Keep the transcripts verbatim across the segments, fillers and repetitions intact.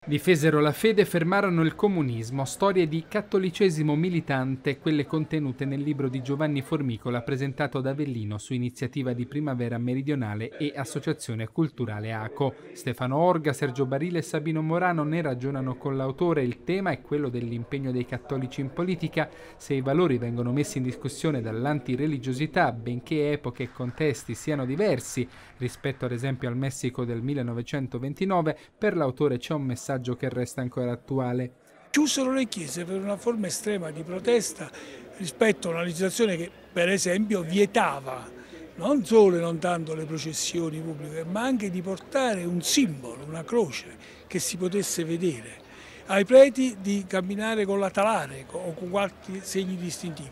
Difesero la fede e fermarono il comunismo, storie di cattolicesimo militante, quelle contenute nel libro di Giovanni Formicola presentato ad Avellino su iniziativa di Primavera Meridionale e Associazione Culturale ACO. Stefano Orga, Sergio Barile e Sabino Morano ne ragionano con l'autore. Il tema è quello dell'impegno dei cattolici in politica. Se i valori vengono messi in discussione dall'antireligiosità, benché epoche e contesti siano diversi rispetto ad esempio al Messico del millenovecentoventinove, per l'autore c'è un messaggio che resta ancora attuale. Chiusero le chiese per una forma estrema di protesta rispetto a una legislazione che per esempio vietava non solo e non tanto le processioni pubbliche, ma anche di portare un simbolo, una croce che si potesse vedere, ai preti di camminare con la talare o con qualche segni distintivi.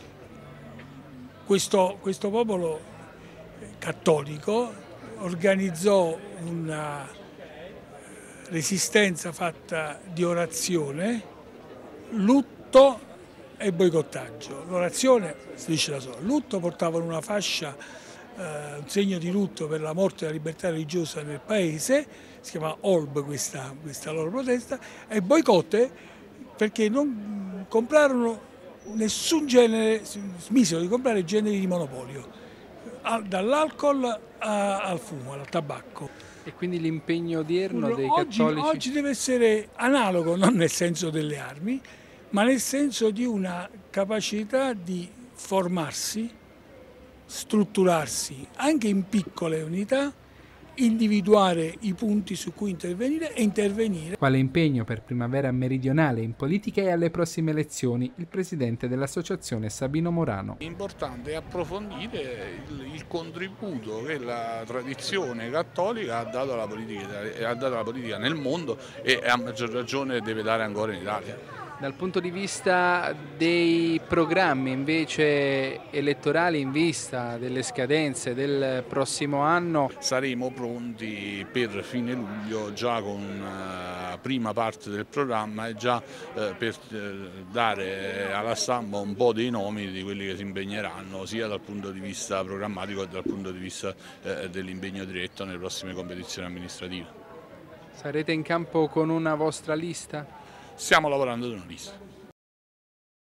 Questo, questo popolo cattolico organizzò una resistenza fatta di orazione, lutto e boicottaggio. L'orazione si dice da sola, lutto portavano una fascia, eh, un segno di lutto per la morte della libertà religiosa nel paese, si chiama Olb questa, questa loro protesta, e boicotte perché non comprarono nessun genere, smisero di comprare generi di monopolio, dall'alcol al fumo, al tabacco. E quindi l'impegno odierno dei oggi, cattolici? Oggi deve essere analogo, non nel senso delle armi, ma nel senso di una capacità di formarsi, strutturarsi anche in piccole unità, individuare i punti su cui intervenire e intervenire. Quale impegno per Primavera Meridionale in politica e alle prossime elezioni? Il presidente dell'associazione Sabino Morano. Importante è approfondire il, il contributo che la tradizione cattolica ha dato alla politica, ha dato alla politica nel mondo e a maggior ragione deve dare ancora in Italia. Dal punto di vista dei programmi invece elettorali in vista delle scadenze del prossimo anno, saremo pronti per fine luglio già con una prima parte del programma e già eh, per eh, dare alla stampa un po' dei nomi di quelli che si impegneranno sia dal punto di vista programmatico che dal punto di vista eh, dell'impegno diretto nelle prossime competizioni amministrative. Sarete in campo con una vostra lista? Stiamo lavorando ad una lista.